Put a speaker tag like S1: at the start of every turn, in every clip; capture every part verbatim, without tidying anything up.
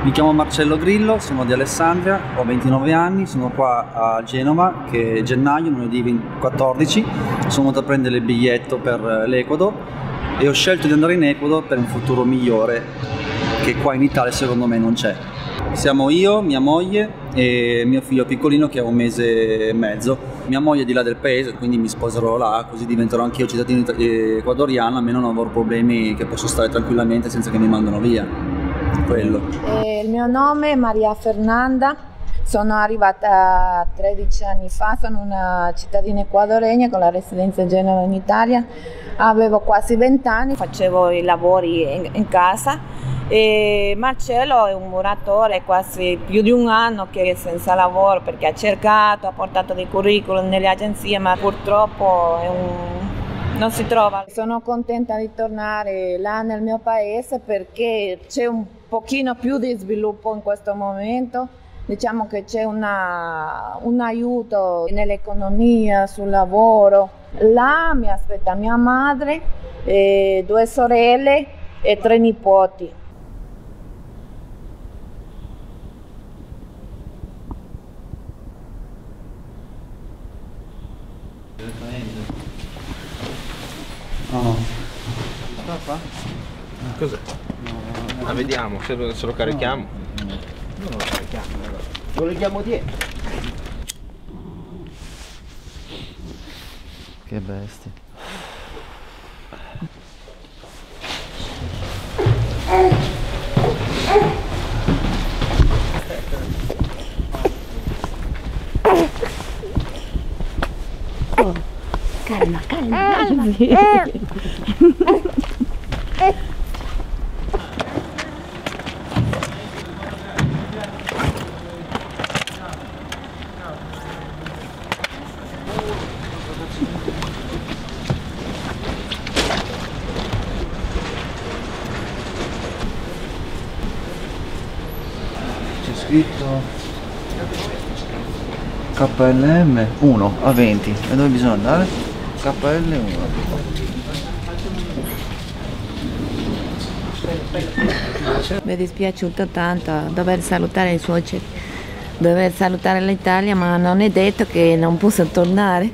S1: Mi chiamo Marcello Grillo, sono di Alessandria, ho ventinove anni, sono qua a Genova che è gennaio, lunedì quattordici, sono venuto a prendere il biglietto per l'Ecuador e ho scelto di andare in Ecuador per un futuro migliore che qua in Italia secondo me non c'è. Siamo io, mia moglie e mio figlio piccolino che ha un mese e mezzo. Mia moglie è di là del paese, quindi mi sposerò là, così diventerò anch'io cittadino ecuadoriano, almeno non avrò problemi, che posso stare tranquillamente senza che mi mandano via. Quello.
S2: Eh, il mio nome è Maria Fernanda, sono arrivata tredici anni fa, sono una cittadina ecuadoregna con la residenza a Genova in Italia, avevo quasi venti anni, facevo i lavori in, in casa e Marcello è un muratore quasi più di un anno che è senza lavoro perché ha cercato, ha portato dei curriculum nelle agenzie ma purtroppo è un... non si trova. Sono contenta di tornare là nel mio paese perché c'è un pochino più di sviluppo in questo momento, diciamo che c'è un aiuto nell'economia, sul lavoro. Là mi aspetta mia madre, eh, due sorelle e tre nipoti.
S1: No.
S3: Sta qua? Cos'è? No, ah, vediamo se lo, se lo carichiamo. No, no. Non lo carichiamo, allora. Lo leghiamo dietro.
S1: Che bestia.
S2: Calma, calma, calma.
S1: C'è scritto K L M uno a venti. E dove bisogna andare? K L uno.
S2: Mi è dispiaciuto tanto dover salutare i suoceri, dover salutare l'Italia, ma non è detto che non possa tornare.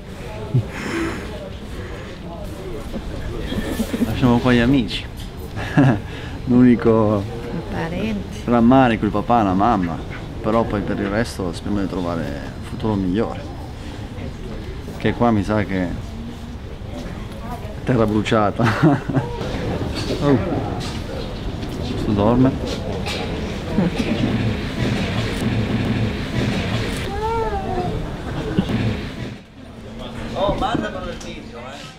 S1: Lasciamo qua gli amici. L'unico rammarico il papà e la mamma, però poi per il resto speriamo di trovare un futuro migliore. Che qua mi sa che è terra bruciata. Oh. Questo dorme. Oh, mandamelo il video, eh.